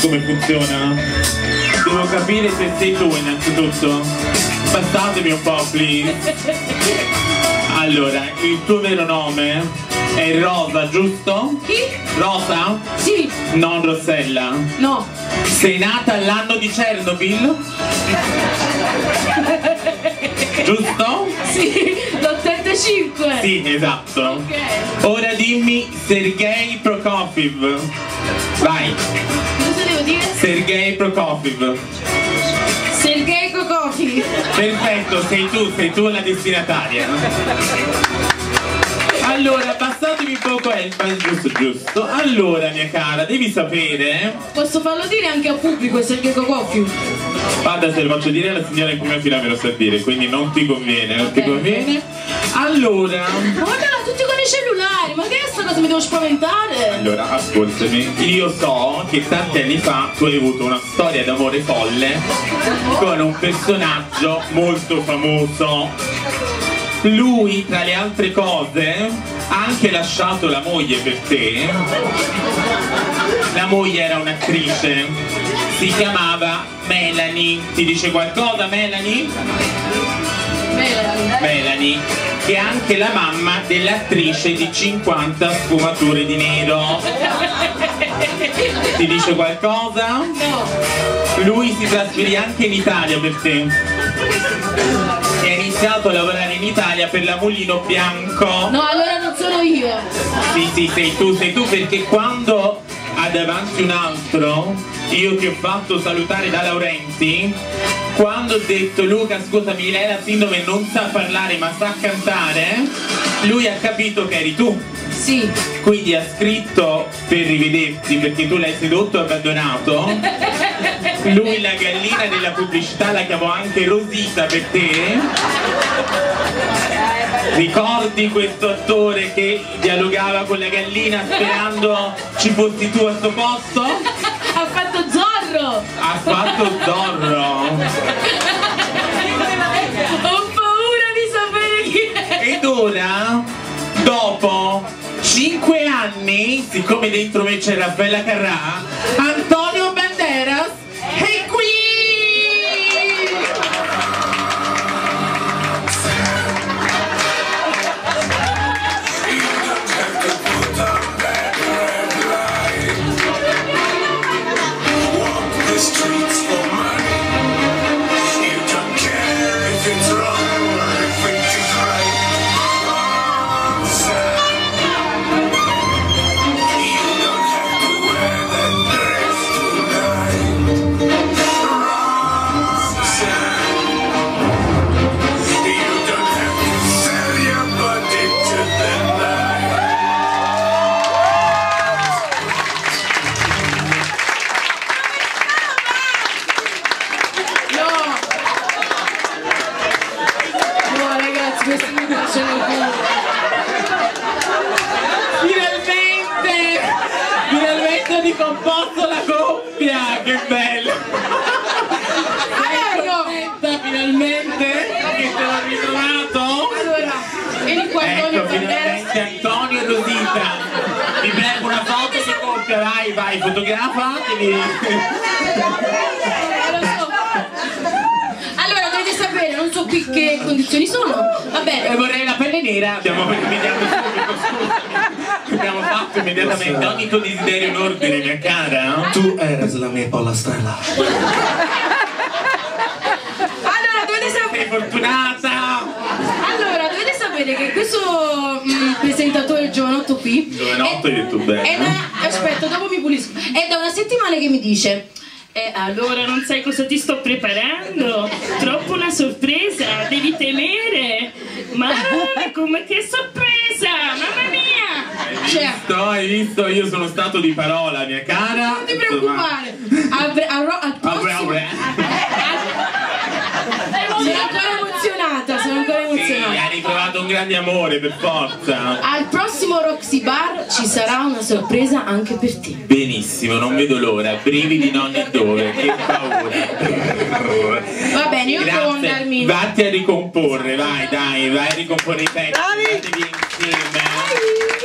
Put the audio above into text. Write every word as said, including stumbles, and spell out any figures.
come funziona? Devo capire se sei tu innanzitutto. Passatemi un po', please. Allora, il tuo vero nome è Rosa, giusto? Chi? Rosa? Sì. Non Rossella? No. Sei nata all'anno di Chernobyl? Giusto? Sì, l'ottantacinque. Sì, esatto. Ok. Ora dimmi Sergei Prokofiev. Vai. Cosa devo dire? Sergei Prokofiev. Sergei Kokofi. Perfetto, sei tu, sei tu la destinataria. Allora, passatemi poco enfasi, giusto, giusto. Allora, mia cara, devi sapere. Posso farlo dire anche al pubblico, Sergei Kokofi? Guarda, se lo faccio dire alla signora in prima fila me lo sa dire, quindi non ti conviene, non Okay. ti conviene. Allora. Ma guardala, tutti con i cellulari, ma che è sta cosa, mi devo spaventare? Allora, ascoltami, io so che tanti anni fa tu hai avuto una storia d'amore folle con un personaggio molto famoso. Lui, tra le altre cose, ha anche lasciato la moglie per te. La moglie era un'attrice, si chiamava Melanie. Ti dice qualcosa, Melanie? Melanie. Melanie, che è anche la mamma dell'attrice di cinquanta sfumature di nero. Ti dice qualcosa? No. Lui si trasferì anche in Italia per te. E ha iniziato a lavorare in Italia per la Mulino Bianco. No, allora non sono io. Sì, sì, sei tu, sei tu, perché quando ha davanti un altro, io ti ho fatto salutare da Laurenti, quando ho detto Luca scusami, lei la sindrome non sa parlare ma sa cantare, lui ha capito che eri tu. Sì. Quindi ha scritto per rivederti perché tu l'hai sedotto e abbandonato. Lui la gallina della pubblicità la chiamò anche Rosita per te. Ricordi questo attore che dialogava con la gallina sperando ci fossi tu al suo posto? Ha fatto Zorro. Ha fatto Zorro. Ho paura di sapere chi è. Ed ora, dopo cinque anni, siccome dentro me c'è Raffaella Carrà, Antonio Banderas è qui! Finalmente! Finalmente ho ricomposto la coppia! Che bello! Sei contenta finalmente che te l'ho ritrovato? Allora, vieni qua Antonio. Ecco, finalmente Antonio e Rosita! Vi prego una foto di coppia, vai, vai, fotografatevi! Allora, dovete sapere, non so qui che condizioni sono. Va bene. E vorrei la pelle nera, abbiamo immediato subito, scusami. Abbiamo fatto immediatamente ogni tuo desiderio in ordine, mia cara, no? Tu eres la mia pollastrella. Allora, dovete sapere. Sei fortunata! Allora, dovete sapere che questo mm, presentatore giovanotto qui. Giovanotto hai detto bene. È da, aspetta, dopo mi pulisco. È da una settimana che mi dice. Eh, allora non sai cosa ti sto preparando? Troppo una sorpresa, devi temere. Ma come che sorpresa, mamma mia! Hai visto? Hai visto? Io sono stato di parola, mia cara. Non ti preoccupare. Al, al, al prossimo. Sono ancora emozionata, sono ancora Sì, emozionata. hai ritrovato un grande amore, per forza. Al prossimo Roxy Bar ci sarà una sorpresa anche per te. Benissimo, non vedo l'ora. Brividi non ne dove, che paura. Va bene, io devo andarmi. Vatti a ricomporre, vai, dai, vai a ricomporre i pezzi. Andatevi insieme.